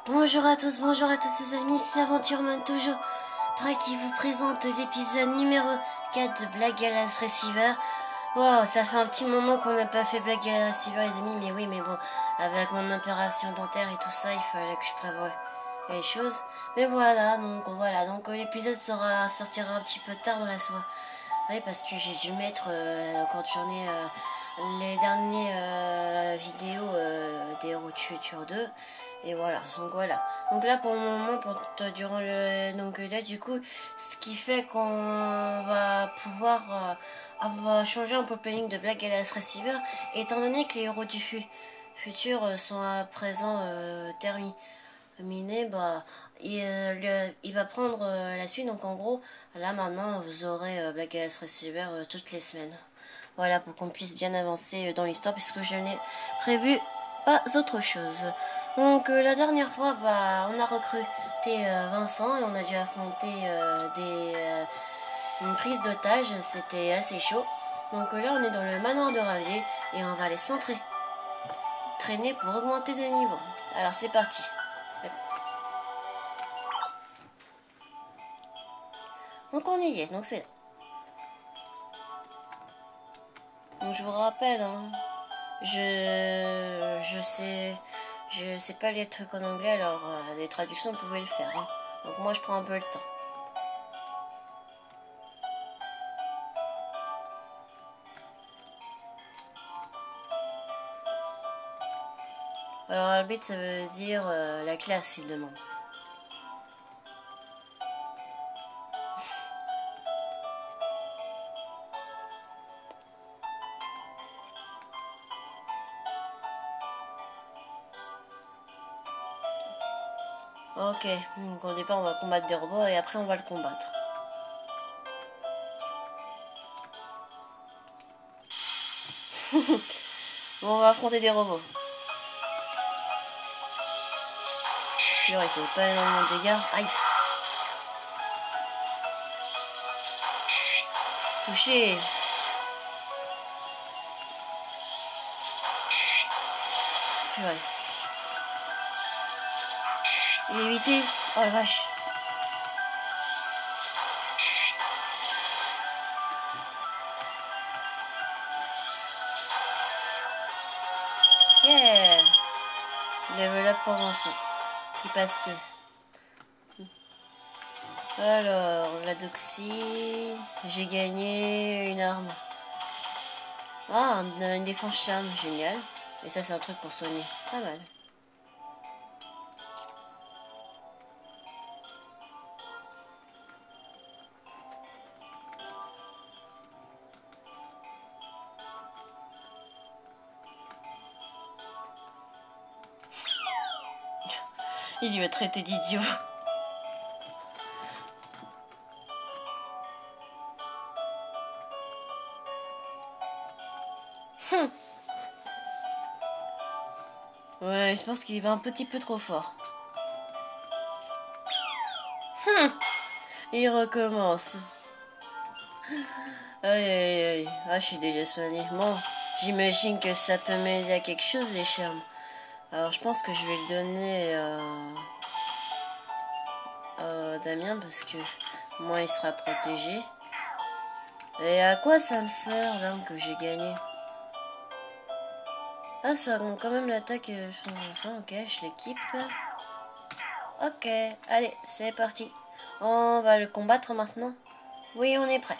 Bonjour à tous les amis, c'est Aventureman toujours, prêt qui vous présente l'épisode numéro 4 de Black Galaxy Receiver. Wow, ça fait un petit moment qu'on n'a pas fait Black Galaxy Receiver les amis, mais oui, mais bon, avec mon opération dentaire et tout ça, il fallait que je prévoie les choses. Mais voilà, donc l'épisode sortira un petit peu tard dans la soirée. Oui, parce que j'ai dû mettre quand j'en ai les dernières vidéos des Road Future 2. Et voilà, donc là pour le moment, durant le donc là du coup, ce qui fait qu'on va pouvoir changer un peu le planning de Black Galaxy Receiver, étant donné que les héros du futur sont à présent terminés, il va prendre la suite. Donc en gros, là maintenant vous aurez Black Galaxy Receiver toutes les semaines. Voilà, pour qu'on puisse bien avancer dans l'histoire, puisque je n'ai prévu pas autre chose. Donc la dernière fois, on a recruté Vincent et on a dû affronter une prise d'otage. C'était assez chaud. Donc là, on est dans le manoir de Ravier et on va aller s'entraîner pour augmenter de niveau. Alors c'est parti. Donc on y est, donc c'est là. Donc je vous rappelle, hein, je sais pas les trucs en anglais, alors les traductions vous pouvez le faire. Hein. Donc moi je prends un peu le temps. Alors arbitre ça veut dire la classe il demande. Ok, donc au départ on va combattre des robots et après on va le combattre. Bon, on va affronter des robots. Purée, c'est pas énormément de dégâts. Aïe. Touché. Purée. Il est évité. Oh la vache. Yeah. Level up pour Vincent. Qui passe 2. Alors, la doxy. J'ai gagné une arme. Ah, une défense charme. Génial. Et ça, c'est un truc pour soigner. Pas mal. Il lui a traité d'idiot. Ouais, je pense qu'il va un petit peu trop fort. Il recommence. Aïe aïe aïe. Ah, je suis déjà soigné. Bon, j'imagine que ça peut m'aider à quelque chose, les charmes. Alors, je pense que je vais le donner à Damien parce que moi, il sera protégé. Et à quoi ça me sert, l'arme que j'ai gagnée? Ah, ça augmente quand même l'attaque. Ok, je l'équipe. Ok, allez, c'est parti. On va le combattre maintenant. Oui, on est prêt.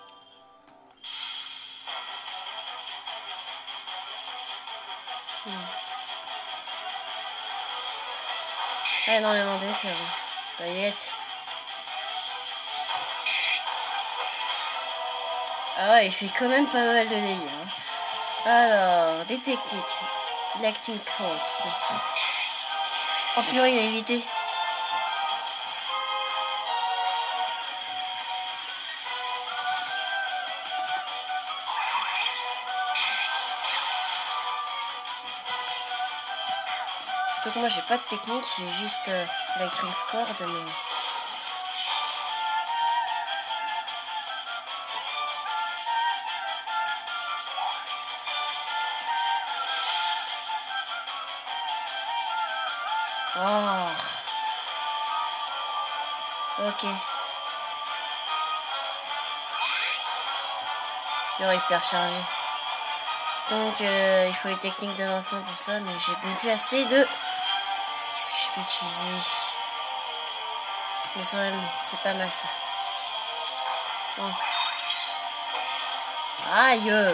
Ah, énormément d'effets. Paillettes. Ah ouais, il fait quand même pas mal de dégâts. Hein. Alors, des techniques. L'acting cross. Oh purée, il a évité. Surtout que moi j'ai pas de technique, j'ai juste l'acting score, mais... Oh. Ok. Non, il s'est rechargé. Donc, il faut les techniques de Vincent pour ça, mais j'ai même plus assez de... Qu'est-ce que je peux utiliser? Mais quand même, c'est pas mal ça. Bon. Aïe!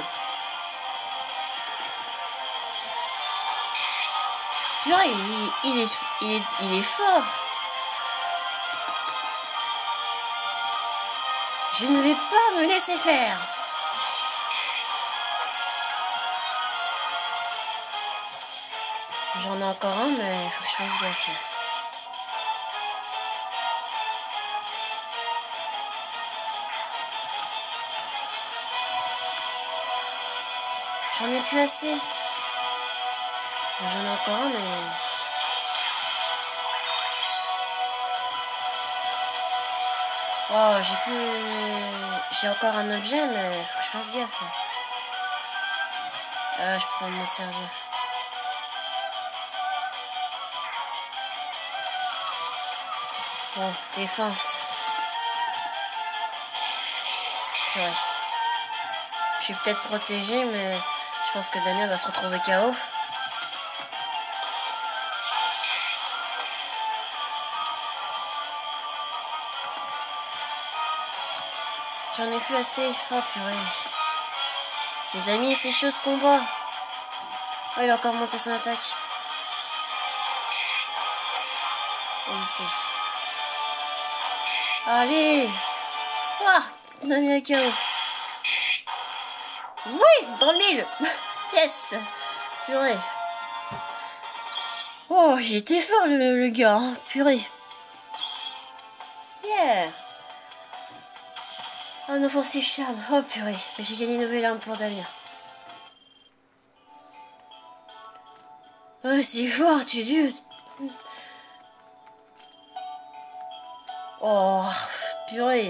Purée, il est fort. Je ne vais pas me laisser faire. J'en ai encore un, mais il faut que je fasse gaffe. J'en ai plus assez. J'en ai encore un, mais... Oh, j'ai encore un objet, mais il faut que je fasse gaffe. Je peux m'en servir. Bon, défense. Purée. Je suis peut-être protégé, mais je pense que Damien va se retrouver KO. J'en ai plus assez. Oh purée. Les amis, c'est chaud ce combat. Oh, il a encore monté son attaque. Éviter. Allez. Ah, on a mis un KO. Oui, dans le mille. Yes. Purée. Oh, il était fort le gars, hein. Purée. Yeah. Un offensif charme. Oh purée. Mais j'ai gagné une nouvelle arme pour Damien. Oh, c'est fort, tu dis. Oh, purée.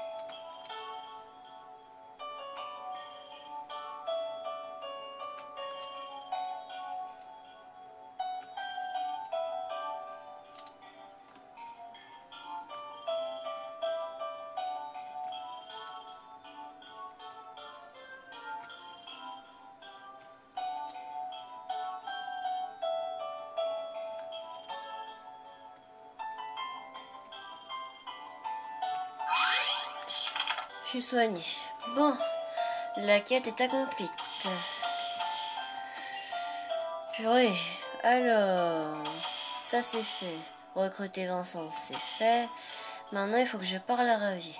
Je suis soignée. Bon, la quête est accomplie. Purée. Alors, ça c'est fait. Recruter Vincent, c'est fait. Maintenant, il faut que je parle à Ravi.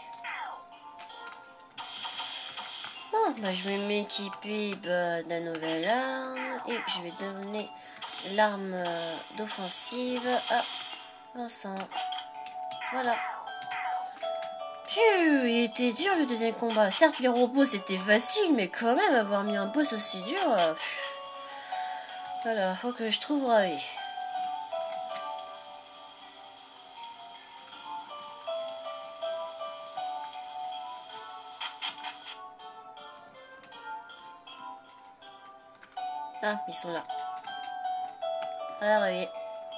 Bon, bah, je vais m'équiper de la nouvelle arme. Et je vais donner l'arme d'offensive à Vincent. Voilà. Phew, il était dur le deuxième combat. Certes, les robots c'était facile, mais quand même avoir mis un boss aussi dur. Voilà, faut que je trouve Ravi. Ah, ils sont là. Ah, Ravi.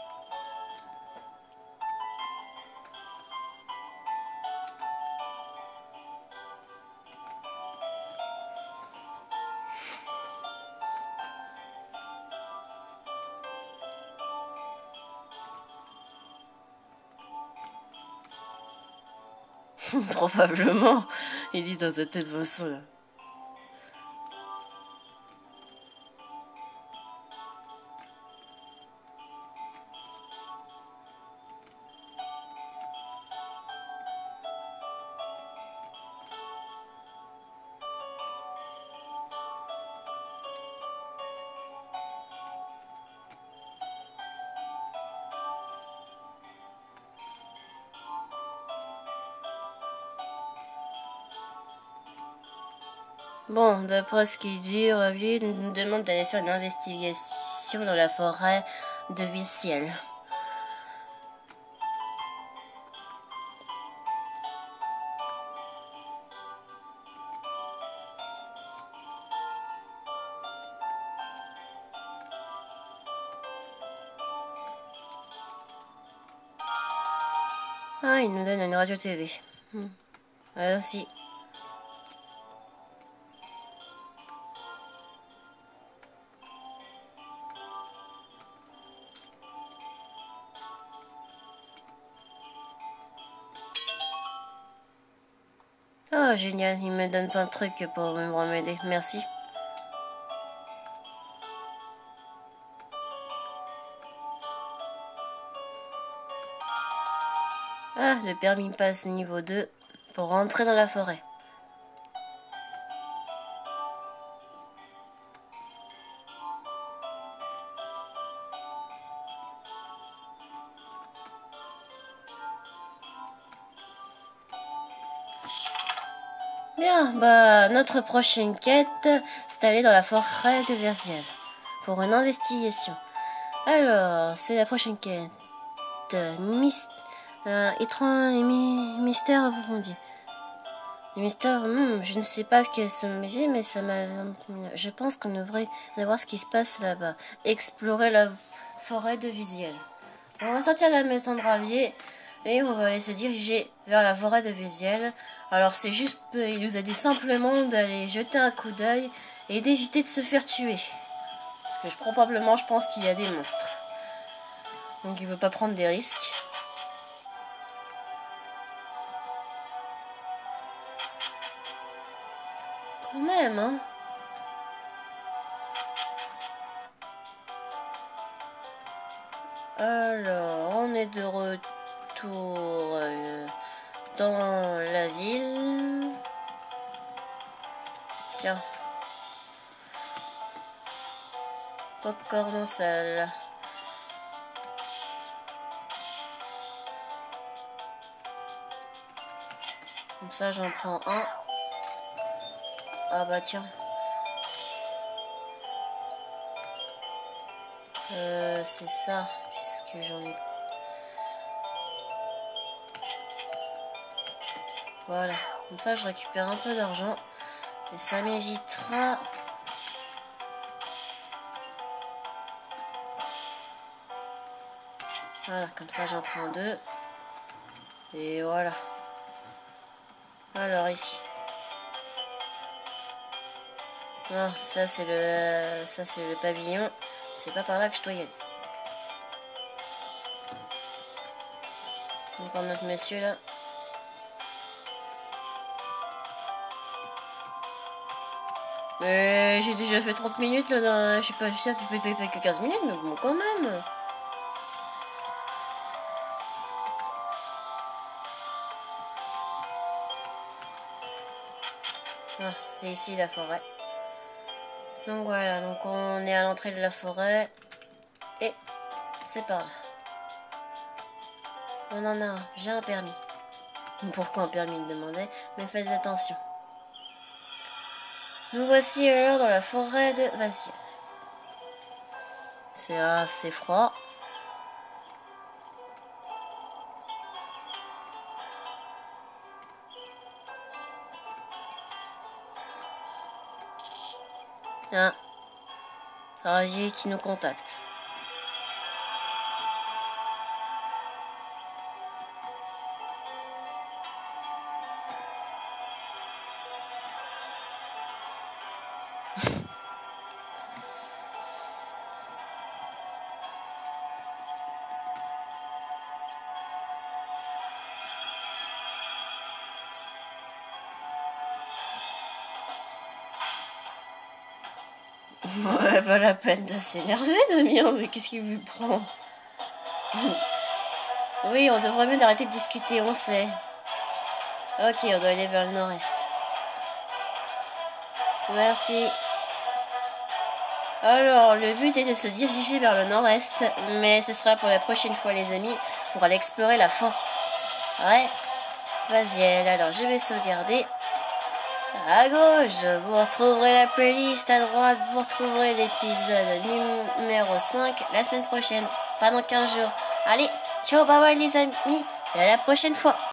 Probablement, il dit dans sa tête Vincent là. Bon, d'après ce qu'il dit, Ravi nous demande d'aller faire une investigation dans la forêt de Huissiel. Ah, il nous donne une radio-TV. Merci. Oh, génial, il me donne plein de trucs pour m'aider. Merci. Ah, le permis passe niveau 2 pour rentrer dans la forêt. Bien, bah notre prochaine quête, c'est aller dans la forêt de Verziel pour une investigation. Alors, c'est la prochaine quête. Étrange mystère approfondi. Les mystères, je ne sais pas ce qu'elles sont métiers, mais ça m'a. Je pense qu'on devrait aller voir ce qui se passe là-bas. Explorer la forêt de Verziel. On va sortir de la maison de Ravier et on va aller se diriger vers la forêt de Verziel. Alors c'est juste, il nous a dit simplement d'aller jeter un coup d'œil et d'éviter de se faire tuer. Parce que probablement je pense qu'il y a des monstres. Donc il veut pas prendre des risques. Quand même, hein. Alors, on est de retour dans la ville. Tiens. Popcorn en salle. Comme ça, j'en prends un. Ah bah tiens. C'est ça, puisque j'en ai... Voilà, comme ça je récupère un peu d'argent. Et ça m'évitera... Voilà, comme ça j'en prends deux. Et voilà. Alors ici. Ah, ça c'est le pavillon. C'est pas par là que je dois y aller. Donc par notre monsieur là. Mais j'ai déjà fait 30 minutes là dans... Je sais pas, je sais que tu peux payer que 15 minutes, mais bon quand même. Ah, c'est ici la forêt. Donc voilà, donc on est à l'entrée de la forêt. Et c'est par là. On en a un, j'ai un permis. Pourquoi un permis, il me demandait, mais faites attention. Nous voici alors dans la forêt de Verziel. C'est assez froid. Ah, Ravier qui nous contacte. Ouais, pas la peine de s'énerver, Damien, mais qu'est-ce qu'il lui prend? Oui, on devrait mieux arrêter de discuter, on sait. Ok, on doit aller vers le nord-est. Merci. Alors, le but est de se diriger vers le nord-est, mais ce sera pour la prochaine fois, les amis, pour aller explorer la forêt. Ouais, Verziel. Alors, je vais sauvegarder. À gauche, vous retrouverez la playlist. À droite, vous retrouverez l'épisode numéro 5 la semaine prochaine, pas dans 15 jours. Allez, ciao, bye bye les amis, et à la prochaine fois.